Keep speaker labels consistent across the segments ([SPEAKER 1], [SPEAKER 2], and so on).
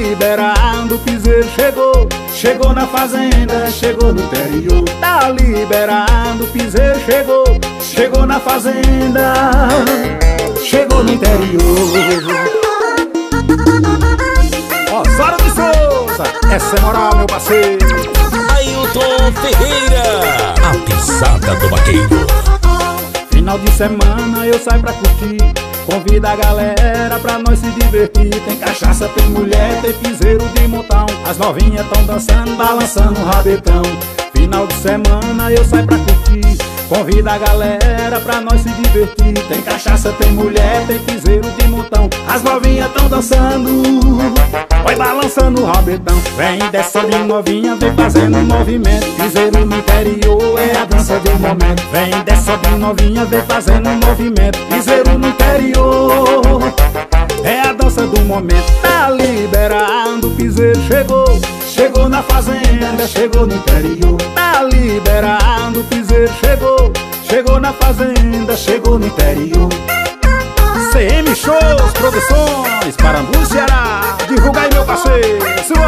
[SPEAKER 1] liberando, o piseiro chegou. Chegou na fazenda, chegou no interior. Tá liberando, o piseiro chegou. Chegou na fazenda, chegou no interior. Osório de Souza, essa é moral, meu parceiro.
[SPEAKER 2] Ailton Ferreira, a pisada do vaqueiro.
[SPEAKER 1] Final de semana eu saio pra curtir, convida a galera pra nós se divertir. Tem cachaça, tem mulher, tem piseiro de montão. As novinhas tão dançando, balançando o rabetão. Final de semana eu saio pra curtir, convida a galera pra nós se divertir. Tem cachaça, tem mulher, tem piseiro de montão. As novinhas tão dançando, vai balançando o rabetão. Vem descendo novinha, vem fazendo um movimento. Piseiro no interior é a dança do momento. Vem descendo novinha, vem fazendo um movimento. Piseiro no interior é a dança do momento. Tá liberando, o piseiro chegou. Chegou na fazenda, chegou no interior. Tá liberando, o piseiro chegou. Chegou na fazenda, chegou no interior. CM Shows Produções, Parambu, Ceará. Divulga aí, meu parceiro.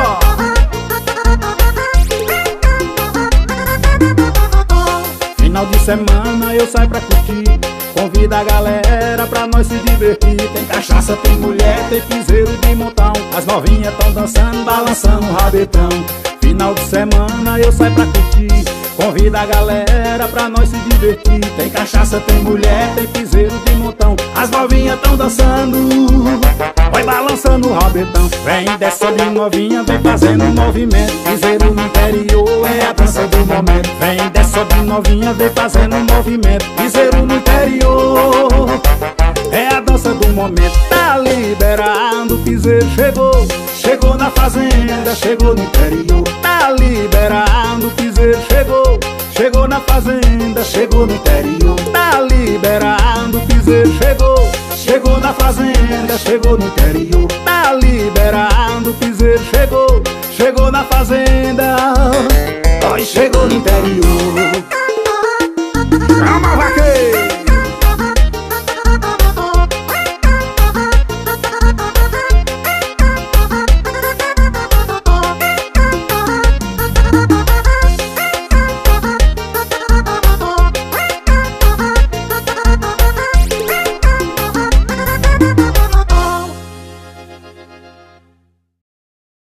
[SPEAKER 1] Final de semana eu saio pra curtir, convida a galera pra nós se divertir. Tem cachaça, tem mulher, tem piseiro de montão. As novinhas tão dançando, balançando o rabetão. Final de semana eu saio pra curtir, convida a galera pra nós se divertir. Tem cachaça, tem mulher, tem piseiro de montão. As novinhas tão dançando, vai balançando o rabetão. Vem descendo novinha, vem fazendo um movimento. Piseiro no interior é a dança do momento. Vem descendo novinha, vem fazendo um movimento. Piseiro no interior é a dança do momento. Tá liberando, o piseiro chegou. Chegou na fazenda, chegou no interior. Tá liberando, o piseiro chegou. Chegou na fazenda, chegou no interior. Tá liberando, o piseiro chegou. Chegou na fazenda, chegou no interior. Tá liberando, o piseiro chegou. Chegou na fazenda, chegou no interior.